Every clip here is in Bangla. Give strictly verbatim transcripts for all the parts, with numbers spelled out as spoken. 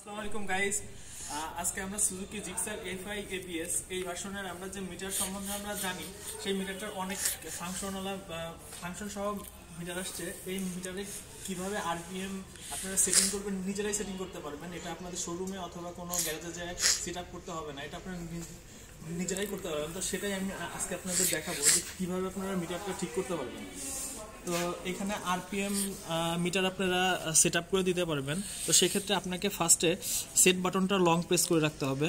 আসসালামু আলাইকুম গাইস, আজকে আমরা Suzuki Gixxer F I ABS এই ভার্সনের আমরা যে মিটার সম্বন্ধে আমরা জানি, সেই মিটারটার অনেক ফাংশনাল ফাংশন সহ মিটার আসছে। এই মিটারে কিভাবে আরপিএম আপনারা সেটিং করবেন, নিজেরাই সেটিং করতে পারবেন। এটা আপনাদের শোরুমে অথবা কোনো গ্যারেজে যায় সেট আপ করতে হবে না, এটা আপনারা নিজেরাই করতে পারবেন। তো সেটাই আমি আজকে আপনাদের দেখাবো যে কীভাবে আপনারা মিটারটা ঠিক করতে পারবেন। তো এখানে আরপিএম মিটার আপনারা সেট আপ করে দিতে পারবেন। তো সেক্ষেত্রে আপনাকে ফার্স্টে সেট বাটনটা লং প্রেস করে রাখতে হবে।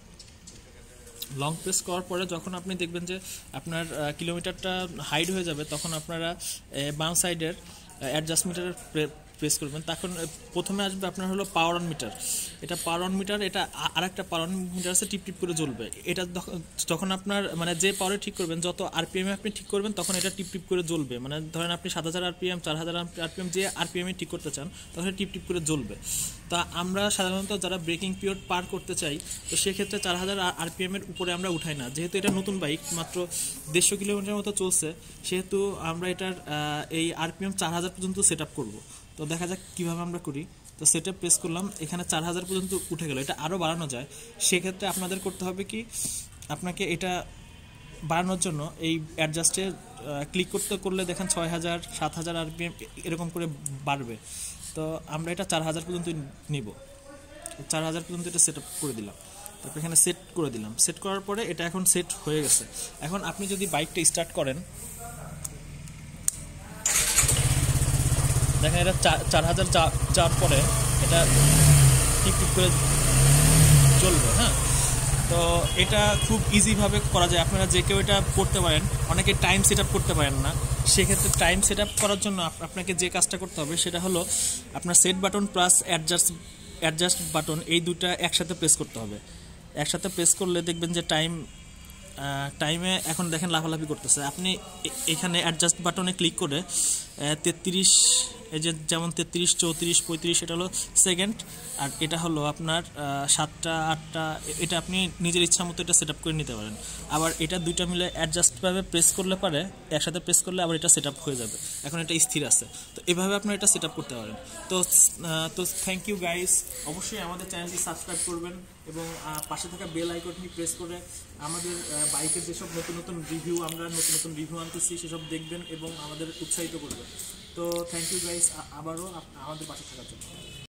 লং প্রেস করার পরে যখন আপনি দেখবেন যে আপনার কিলোমিটারটা হাইড হয়ে যাবে, তখন আপনারা বাম সাইডের অ্যাডজাস্ট মিটারের প্রেস করবেন। তখন প্রথমে আসবে আপনার হলো পাওয়ার অন মিটার। এটা পাওয়ার অন মিটার, এটা আর একটা পাওয়ার অন মিটার আছে, টিপ টিপ করে জ্বলবে। এটা যখন আপনার মানে যে পাওয়ারে ঠিক করবেন, যত আরপিএম আপনি ঠিক করবেন, তখন এটা টিপ টিপ করে জ্বলবে। মানে ধরেন আপনি সাত হাজার আরপিএম, চার হাজার আরপিএম যে আরপিএমে ঠিক করতে চান, তখন টিপ টিপ করে জ্বলবে। তা আমরা সাধারণত যারা ব্রেকিং পিরিয়ড পার করতে চাই, তো সেক্ষেত্রে চার হাজার আরপিএম এর উপরে আমরা উঠাই না। যেহেতু এটা নতুন বাইক, মাত্র দেড়শো কিলোমিটার মতো চলছে, সেহেতু আমরা এটার এই আরপিএম চার হাজার পর্যন্ত সেট আপ করবো। তো দেখা যাক কীভাবে আমরা করি। তো সেটআপ প্রেস করলাম, এখানে চার হাজার পর্যন্ত উঠে গেল। এটা আরও বাড়ানো যায়। সেক্ষেত্রে আপনাদের করতে হবে কি, আপনাকে এটা বাড়ানোর জন্য এই অ্যাডজাস্টে ক্লিক করতে করলে দেখেন ছয় হাজার সাত হাজার আরপিএম এরকম করে বাড়বে। তো আমরা এটা চার হাজার পর্যন্ত নিব। চার হাজার পর্যন্ত এটা সেট আপ করে দিলাম। তারপর এখানে সেট করে দিলাম। সেট করার পরে এটা এখন সেট হয়ে গেছে। এখন আপনি যদি বাইকটা স্টার্ট করেন, দেখেন এটা চার হাজার যাওয়ার পরে এটা টিপ টিপ করে চলবে। হ্যাঁ, তো এটা খুব ইজিভাবে করা যায়। আপনারা যে কেউ এটা করতে পারেন। অনেকে টাইম সেট আপ করতে পারেন না, সেক্ষেত্রে টাইম সেট আপ করার জন্য আপনাকে যে কাজটা করতে হবে সেটা হলো আপনার set button plus adjust adjust button, এই দুটা একসাথে প্রেস করতে হবে। একসাথে প্রেস করলে দেখবেন যে টাইম টাইমে এখন দেখেন লাফালাফি করতেছে। আপনি এখানে অ্যাডজাস্ট বাটনে ক্লিক করে তেত্রিশ, এই যে যেমন তেত্রিশ, চৌত্রিশ, পঁয়ত্রিশ, এটা হলো সেকেন্ড, আর এটা হলো আপনার সাতটা, আটটা, এটা আপনি নিজের ইচ্ছা মতো এটা সেট আপ করে নিতে পারেন। আবার এটা দুইটা মিলে অ্যাডজাস্টভাবে প্রেস করলে পারে, একসাথে প্রেস করলে আবার এটা সেট আপ হয়ে যাবে। এখন এটা স্থির আছে। তো এভাবে আপনারা এটা সেট আপ করতে পারেন। তো তো থ্যাংক ইউ গাইস। অবশ্যই আমাদের চ্যানেলটি সাবস্ক্রাইব করবেন এবং পাশে থাকা বেল আইকনটি প্রেস করে আমাদের বাইকের যেসব নতুন নতুন রিভিউ, আমরা নতুন নতুন রিভিউ আনতেছি, সেসব দেখবেন এবং আমাদের উৎসাহিত করবেন। তো থ্যাংক ইউ গাইস আবারও আমাদের পাশে থাকার জন্য।